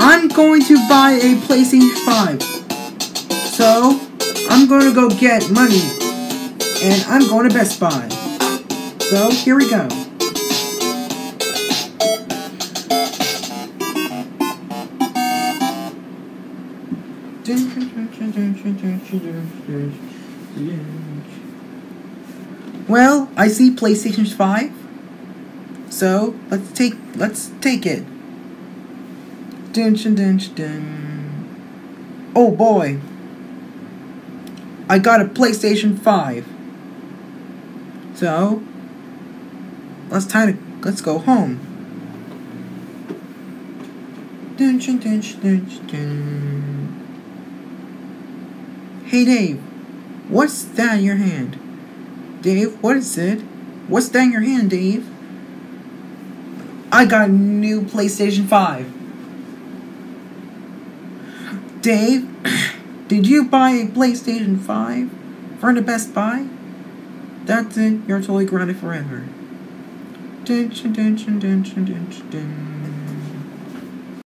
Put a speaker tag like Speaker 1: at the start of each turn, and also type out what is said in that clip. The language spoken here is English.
Speaker 1: I'm going to buy a PlayStation 5. So, I'm going to go get money. And I'm going to Best Buy. So, here we go. Well, I see PlayStation 5. So, let's take it. Oh boy. I got a PlayStation 5. So, let's go home. Hey Dave, what's that in your hand? Dave, what is it? What's that in your hand, Dave? I got a new PlayStation 5. Dave, did you buy a PlayStation 5 from the Best Buy? That's it, you're totally grounded forever.